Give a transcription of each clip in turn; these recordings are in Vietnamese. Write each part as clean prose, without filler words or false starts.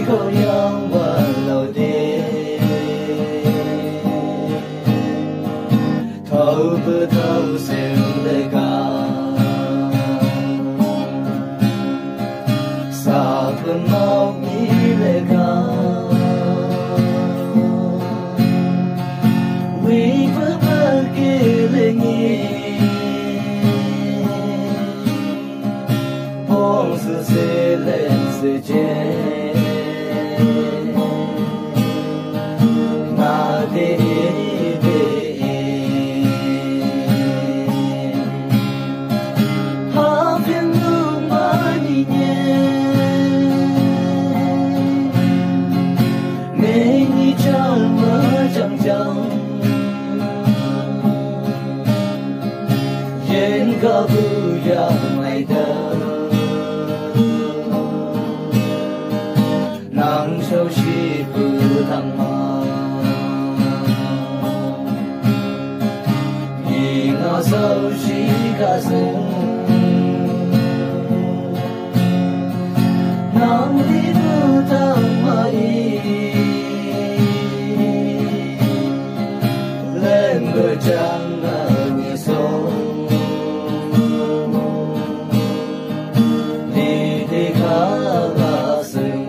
khổ yang và lâu đi thâu bơ thâu xem lê ca sa phân mau nghĩ lê ca vì bơ bơ kia lê nghi bông sự sẽ lên sự chết na đi đi ha phiền lưu mà đi nhé nghe như chẳng mơ chẳng chẳng yên cả bu ya mai đó nắng sâu chi bu thăng ma nhìn ngó sâu chi cả sương nắng đi bu thăng ma lên người trăng như sông đi đi khá là sương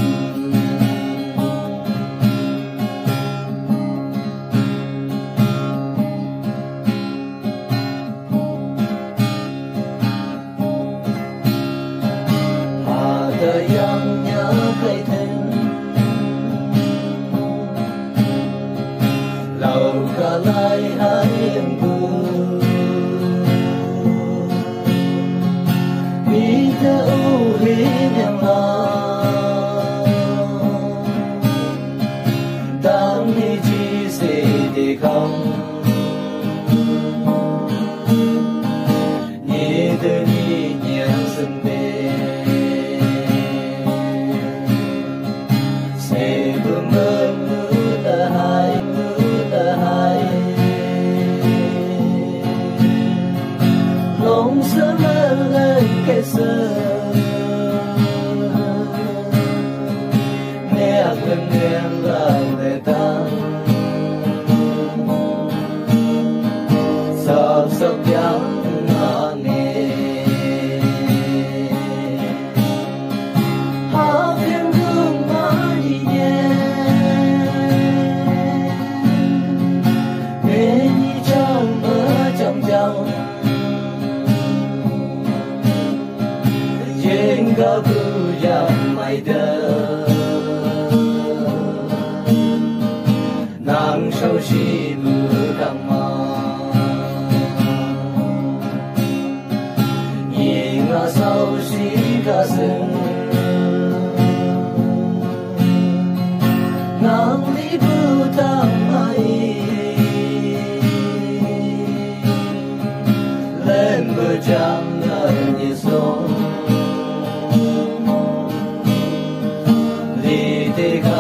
đời yang nhớ cây thêm lâu cả lại hai em buồn vì theo lý em mà đang đi chỉ sẽ đi không nhớ tới đi nhớ sân về lòng sớm lên cái sớm nghe gần em lại về ta sắp sắp yang nề ha phiền thương mà đi nhé nghe như chẳng mơ chẳng chẳng yên cả bu ya mai đó nắng sâu chi bu thăng ma nhìn ngó sâu chi cả sương nắng đi bu thăng ma lên bờ trăng như sông đi đi